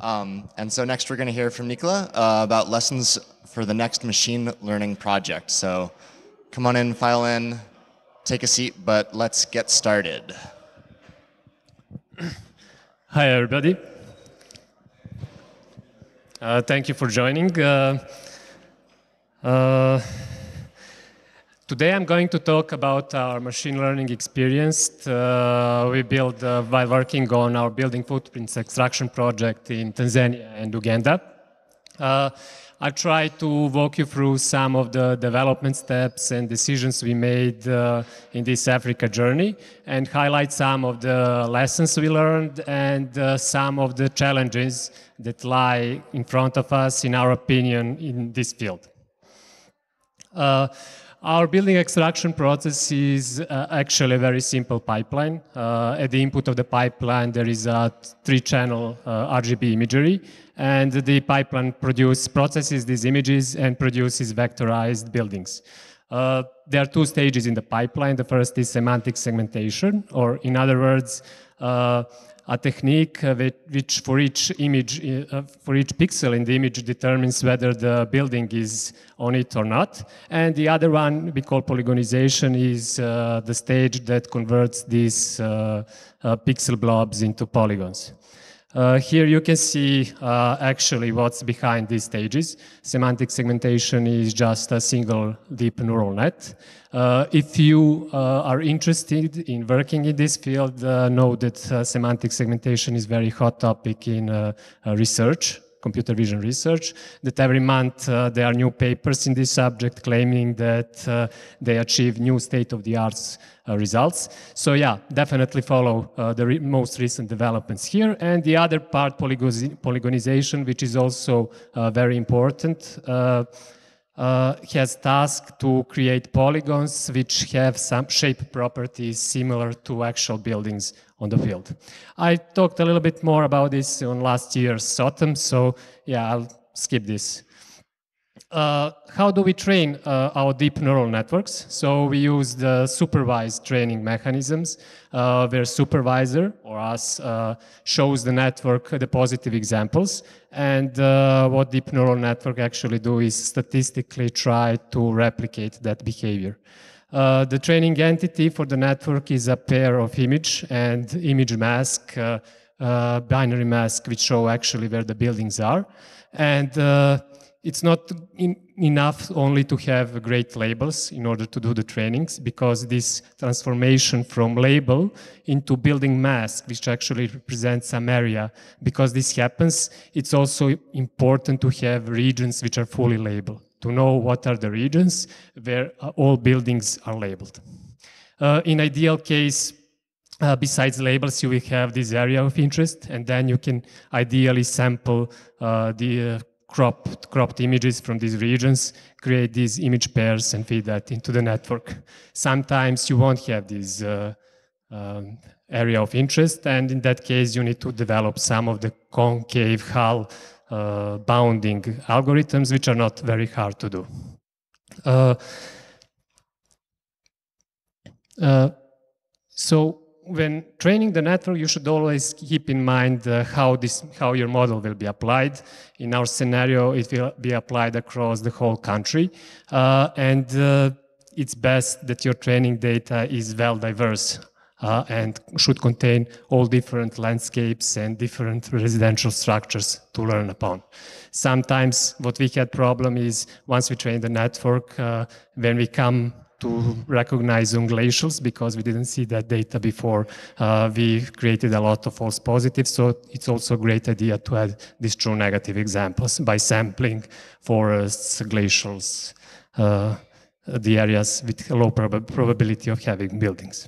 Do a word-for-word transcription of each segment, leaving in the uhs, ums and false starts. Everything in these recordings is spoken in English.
Um, and so next we're going to hear from Nikola uh, about lessons for the next machine learning project. So come on in, file in, take a seat, but let's get started. Hi, everybody. Uh, thank you for joining. Uh, uh, today I'm going to talk about our machine learning experience uh, we built uh, while working on our building footprints extraction project in Tanzania and Uganda. Uh, I try to walk you through some of the development steps and decisions we made uh, in this Africa journey and highlight some of the lessons we learned and uh, some of the challenges that lie in front of us, in our opinion, in this field. Uh, Our building extraction process is uh, actually a very simple pipeline. Uh, at the input of the pipeline, there is a three-channel uh, R G B imagery, and the pipeline produce, processes these images and produces vectorized buildings. Uh, there are two stages in the pipeline. The first is semantic segmentation, or in other words, uh, a technique uh, which for each image, uh, for each pixel in the image determines whether the building is on it or not. And the other one we call polygonization is uh, the stage that converts these uh, uh, pixel blobs into polygons. Uh, here you can see uh, actually what's behind these stages. Semantic segmentation is just a single deep neural net. Uh, if you uh, are interested in working in this field, uh, know that uh, semantic segmentation is a very hot topic in uh, uh, research, computer vision research, that every month uh, there are new papers in this subject claiming that uh, they achieve new state-of-the-art uh, results. So yeah, definitely follow uh, the re most recent developments here. And the other part, polygonization, which is also uh, very important, uh, uh, has task to create polygons which have some shape properties similar to actual buildings on the field. I talked a little bit more about this on last year's autumn, so yeah, I'll skip this. Uh, how do we train uh, our deep neural networks? So we use the supervised training mechanisms, uh, where supervisor, or us, uh, shows the network the positive examples. And uh, what deep neural network actually do is statistically try to replicate that behavior. Uh, the training entity for the network is a pair of image and image mask, uh, uh, binary mask, which show actually where the buildings are. And uh, it's not in enough only to have great labels in order to do the trainings, because this transformation from label into building mask, which actually represents some area, because this happens, it's also important to have regions which are fully labeled, to know what are the regions where uh, all buildings are labeled. Uh, in ideal case, uh, besides labels, you will have this area of interest, and then you can ideally sample uh, the uh, cropped, cropped images from these regions, create these image pairs, and feed that into the network. Sometimes you won't have this uh, um, area of interest, and in that case, you need to develop some of the concave hull Uh, bounding algorithms, which are not very hard to do. Uh, uh, so when training the network, you should always keep in mind uh, how, this, how your model will be applied. In our scenario, it will be applied across the whole country. Uh, and uh, it's best that your training data is well diverse. Uh, and should contain all different landscapes and different residential structures to learn upon. Sometimes what we had problem is once we train the network, uh, when we come to recognize ungulations, because we didn't see that data before, uh, we created a lot of false positives. So it's also a great idea to add these true negative examples by sampling forests, glacials, uh, the areas with a low prob probability of having buildings.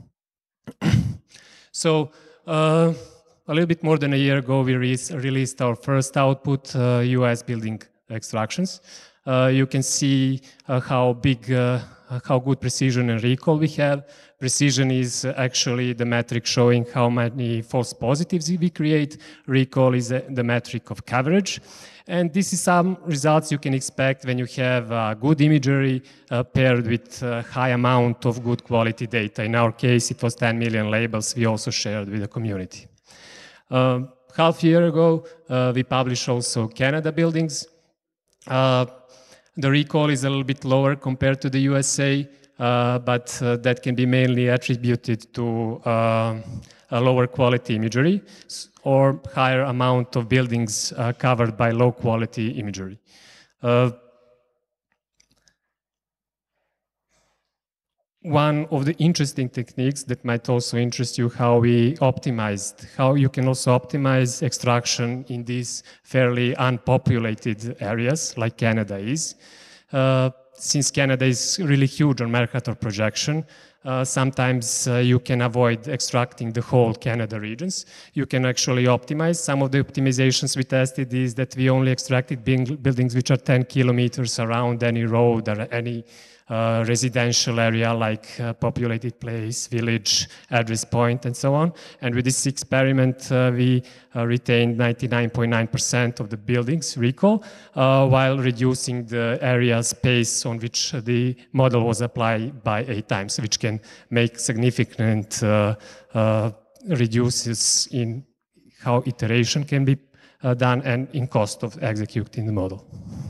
So uh, a little bit more than a year ago, we re released our first output, uh, U S building extractions. Uh, you can see uh, how big, uh, how good precision and recall we have. Precision is actually the metric showing how many false positives we create. Recall is the metric of coverage. And this is some results you can expect when you have uh, good imagery uh, paired with a high amount of good quality data. In our case, it was ten million labels we also shared with the community. Um, half year ago, uh, we published also Canada buildings. Uh, the recall is a little bit lower compared to the U S A, uh, but uh, that can be mainly attributed to uh, a lower quality imagery or higher amount of buildings uh, covered by low quality imagery. Uh, One of the interesting techniques that might also interest you, how we optimized, how you can also optimize extraction in these fairly unpopulated areas like Canada is. Uh, since Canada is really huge on Mercator projection, uh, sometimes uh, you can avoid extracting the whole Canada regions. You can actually optimize. Some of the optimizations we tested is that we only extracted buildings which are ten kilometers around any road or any Uh, residential area like uh, populated place, village, address point, and so on. And with this experiment, uh, we uh, retained ninety-nine point nine percent of the buildings recall, uh, while reducing the area space on which the model was applied by eight times, which can make significant uh, uh, reduces in how iteration can be uh, done and in cost of executing the model.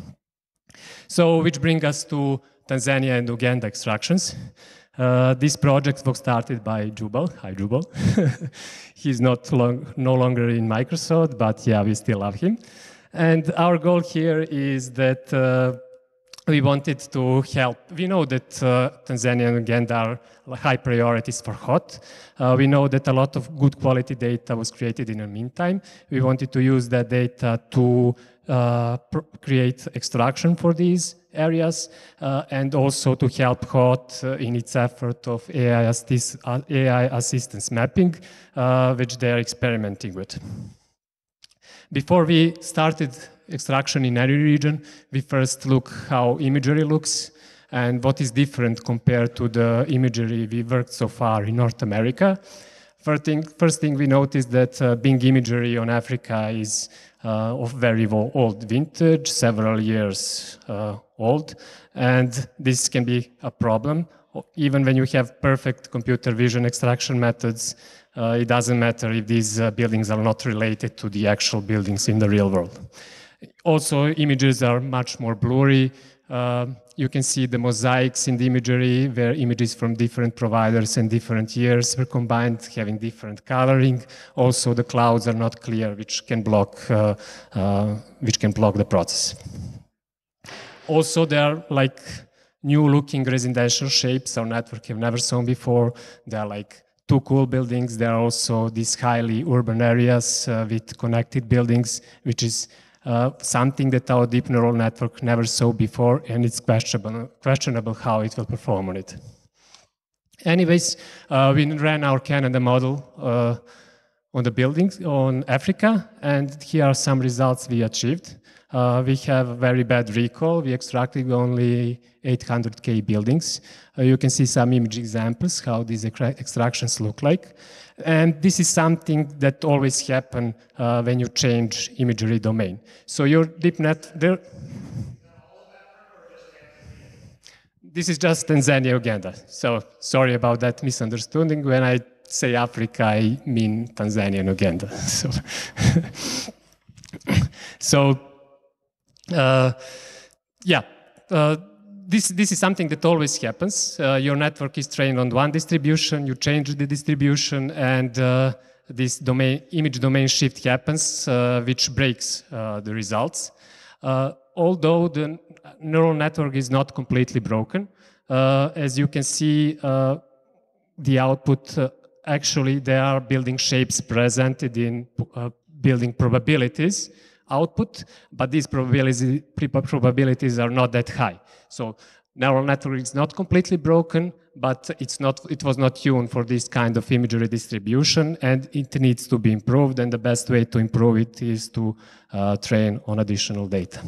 So, which brings us to Tanzania and Uganda extractions. Uh, this project was started by Jubal. Hi, Jubal. He's not long, no longer in Microsoft, but yeah, we still love him. And our goal here is that uh, we wanted to help. We know that uh, Tanzania and Uganda are high priorities for H O T. Uh, we know that a lot of good quality data was created in the meantime. We wanted to use that data to uh, create extraction for these areas uh, and also to help H O T uh, in its effort of A I, assist uh, A I assistance mapping, uh, which they are experimenting with. Before we started extraction in any region, we first look how imagery looks and what is different compared to the imagery we worked so far in North America. First thing, first thing we noticed that uh, Bing imagery on Africa is uh, of very old vintage, several years uh, old, and this can be a problem. Even when you have perfect computer vision extraction methods, uh, it doesn't matter if these uh, buildings are not related to the actual buildings in the real world. Also, images are much more blurry. Uh, you can see the mosaics in the imagery where images from different providers and different years were combined, having different coloring. Also, the clouds are not clear, which can block, uh, uh, which can block the process. Also, there are like new-looking residential shapes our network have never seen before. They are like two cool buildings. There are also these highly urban areas uh, with connected buildings, which is uh, something that our deep neural network never saw before, and it's questionable, questionable how it will perform on it. Anyways, uh, we ran our Canada model uh, on the buildings on Africa, and here are some results we achieved. Uh, we have a very bad recall. We extracted only eight hundred K buildings. Uh, you can see some image examples, how these extractions look like. And this is something that always happens uh, when you change imagery domain. So your deep net, there, this is just Tanzania, Uganda. So sorry about that misunderstanding. When I say Africa, I mean Tanzania and Uganda. So, so Uh, yeah, uh, this, this is something that always happens. Uh, your network is trained on one distribution, you change the distribution, and uh, this domain, image domain shift happens, uh, which breaks uh, the results. Uh, although the neural network is not completely broken, uh, as you can see, uh, the output, uh, actually, there are building shapes presented in uh, building probabilities output, but these probabilities, probabilities are not that high. So neural network is not completely broken, but it's not, it was not tuned for this kind of imagery distribution, and it needs to be improved, and the best way to improve it is to uh, train on additional data.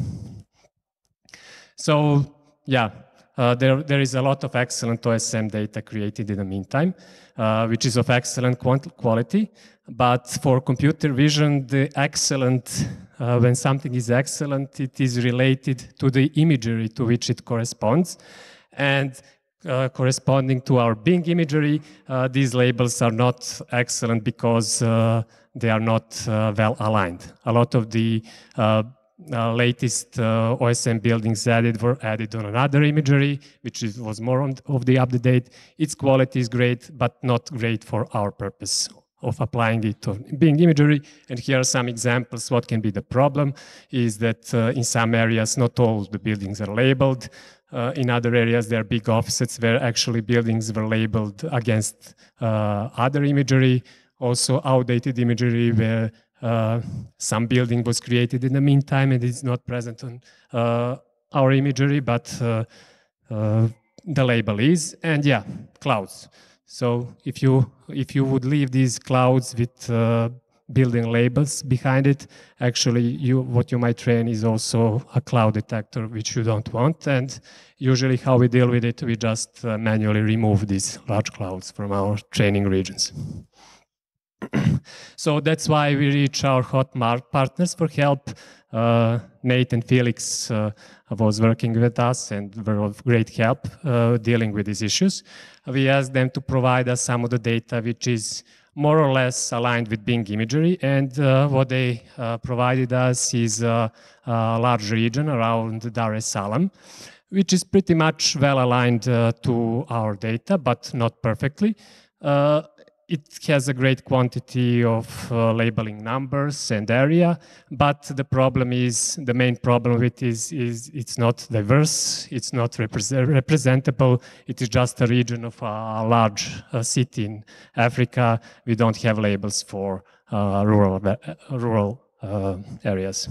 So yeah, uh, there, there is a lot of excellent O S M data created in the meantime, uh, which is of excellent quality, but for computer vision, the excellent Uh, when something is excellent, it is related to the imagery to which it corresponds. And uh, corresponding to our Bing imagery. Uh, these labels are not excellent because uh, they are not uh, well aligned. A lot of the uh, uh, latest uh, O S M buildings added were added on another imagery, which is, was more on, of the up-to-date. Its quality is great, but not great for our purpose of applying it to Bing imagery. And here are some examples. What can be the problem is that uh, in some areas, not all the buildings are labeled. Uh, in other areas, there are big offsets where actually buildings were labeled against uh, other imagery. Also outdated imagery where uh, some building was created in the meantime and is not present on uh, our imagery, but uh, uh, the label is. And yeah, clouds. So if you if you would leave these clouds with uh, building labels behind it, actually you what you might train is also a cloud detector, which you don't want. And usually how we deal with it, we just uh, manually remove these large clouds from our training regions. So that's why we reach our hot partners for help. Uh, Nate and Felix uh, was working with us and were of great help uh, dealing with these issues. We asked them to provide us some of the data which is more or less aligned with Bing imagery, and uh, what they uh, provided us is uh, a large region around Dar es Salaam, which is pretty much well aligned uh, to our data, but not perfectly. Uh, It has a great quantity of uh, labeling numbers and area, but the problem is, the main problem with it is, is it's not diverse, it's not represent representable, it is just a region of a large uh, city in Africa. We don't have labels for uh, rural, uh, rural uh, areas.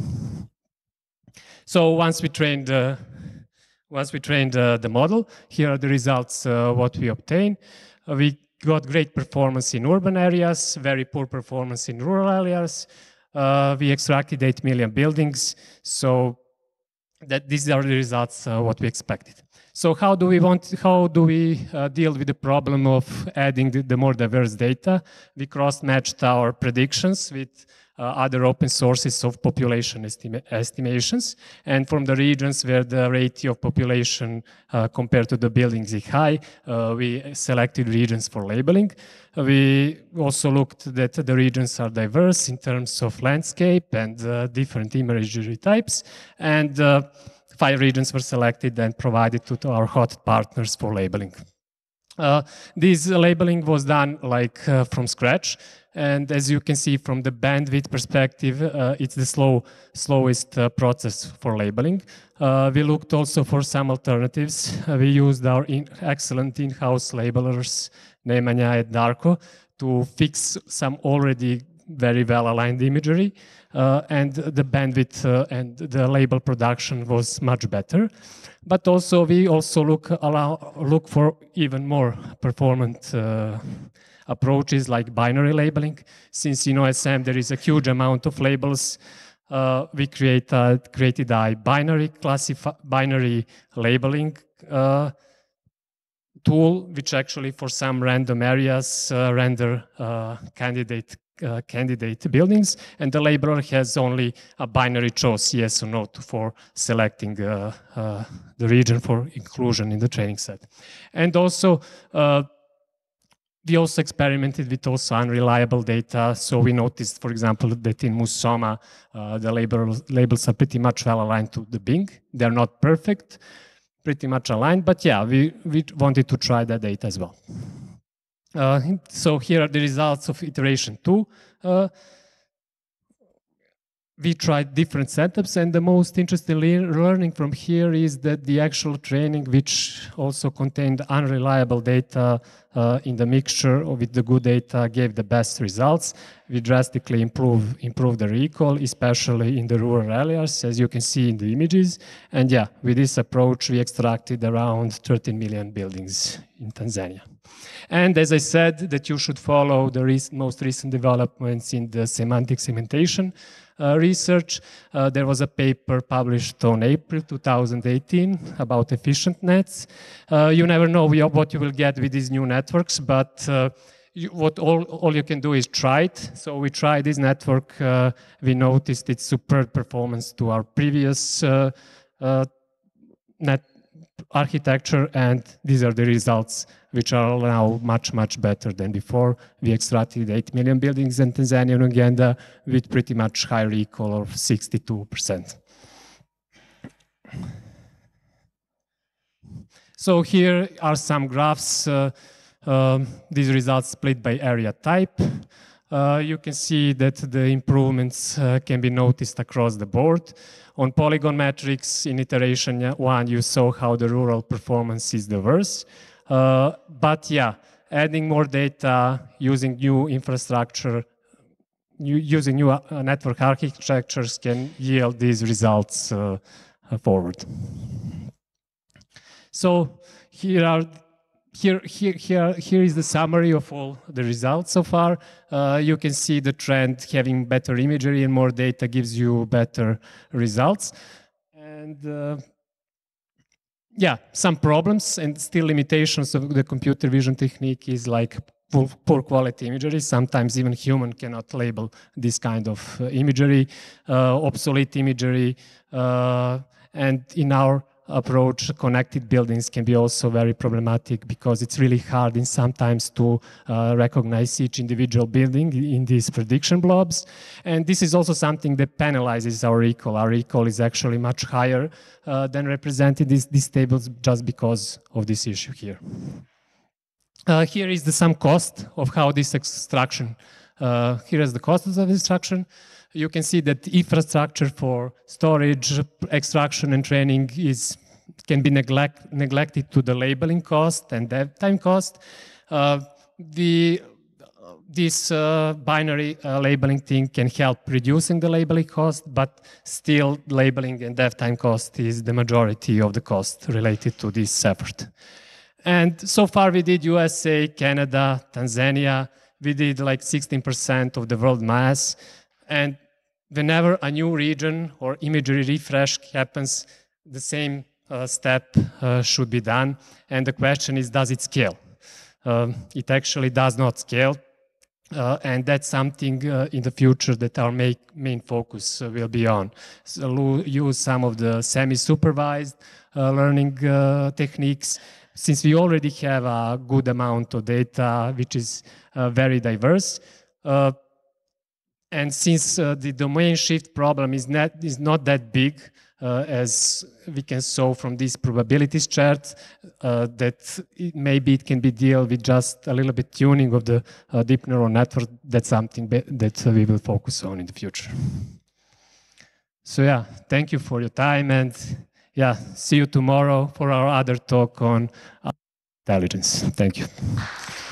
So once we trained, uh, once we trained uh, the model, here are the results, uh, what we obtained. Uh, we got great performance in urban areas, very poor performance in rural areas. Uh, we extracted eight million buildings, so that these are the results uh, what we expected. So how do we want? How do we uh, deal with the problem of adding the, the more diverse data? We cross-matched our predictions with uh, other open sources of population estima estimations, and from the regions where the rate of population uh, compared to the buildings is high, uh, we selected regions for labeling. We also looked that the regions are diverse in terms of landscape and uh, different imagery types, and uh, five regions were selected and provided to, to our hot partners for labeling. Uh, this labeling was done like uh, from scratch, and as you can see from the bandwidth perspective, uh, it's the slow, slowest uh, process for labeling. Uh, we looked also for some alternatives. Uh, we used our in excellent in-house labelers, Nemanja and Darko, to fix some already very well-aligned imagery, uh, and the bandwidth uh, and the label production was much better. But also we also look allow look for even more performant uh, approaches like binary labeling. Since in O S M there is a huge amount of labels, uh, we create a, created a binary classify binary labeling uh, tool, which actually for some random areas uh, render uh, candidate uh, candidate buildings, and the labeler has only a binary choice, yes or no, to, for selecting uh, uh, the region for inclusion in the training set. And also, uh, we also experimented with also unreliable data. So we noticed, for example, that in Musoma, uh, the labels, labels are pretty much well aligned to the Bing. They're not perfect, pretty much aligned, but yeah, we, we wanted to try that data as well. Uh, so here are the results of iteration two. Uh, we tried different setups, and the most interesting learning from here is that the actual training, which also contained unreliable data uh, in the mixture with the good data, gave the best results. We drastically improve, improved the recall, especially in the rural areas, as you can see in the images. And yeah, with this approach, we extracted around thirteen million buildings in Tanzania. And as I said, that you should follow the rec most recent developments in the semantic segmentation uh, research. Uh, there was a paper published on April two thousand eighteen about efficient nets. Uh, you never know what you will get with these new networks, but uh, you, what all, all you can do is try it. So we tried this network. Uh, we noticed its superb performance to our previous uh, uh, net architecture, and these are the results, which are now much, much better than before. We extracted eight million buildings in Tanzania and Uganda with pretty much high recall of sixty-two percent. So here are some graphs. Uh, um, these results split by area type. Uh, you can see that the improvements uh, can be noticed across the board. On polygon metrics, in iteration one, you saw how the rural performance is the worst. Uh, but yeah, adding more data, using new infrastructure, new, using new uh, network architectures can yield these results uh, uh, forward. So here are Here, here, here, here is the summary of all the results so far. Uh, you can see the trend. Having better imagery and more data gives you better results. And uh, yeah, some problems and still limitations of the computer vision technique is like poor quality imagery. Sometimes even human cannot label this kind of uh, imagery, uh, obsolete imagery, uh, and in our approach, connected buildings can be also very problematic because it's really hard in sometimes to uh, recognize each individual building in these prediction blobs. And this is also something that penalizes our recall. Our recall is actually much higher uh, than represented in these tables just because of this issue here. Uh, here is the sum cost of how this extraction, uh, here is the cost of the extraction. You can see that infrastructure for storage, extraction, and training is can be neglect, neglected to the labeling cost and dev time cost. Uh, the, uh, this uh, binary uh, labeling thing can help reducing the labeling cost, but still labeling and dev time cost is the majority of the cost related to this effort. And so far we did U S A, Canada, Tanzania. We did like sixteen percent of the world mass. And whenever a new region or imagery refresh happens, the same uh, step uh, should be done. And the question is, does it scale? Um, it actually does not scale. Uh, and that's something uh, in the future that our make, main focus uh, will be on. So use some of the semi-supervised uh, learning uh, techniques. Since we already have a good amount of data, which is uh, very diverse, uh, and since uh, the domain shift problem is not, is not that big, uh, as we can show from this probabilities chart, uh, that it, maybe it can be dealt with just a little bit tuning of the uh, deep neural network. That's something that uh, we will focus on in the future. So yeah, thank you for your time, and yeah, see you tomorrow for our other talk on intelligence. Thank you.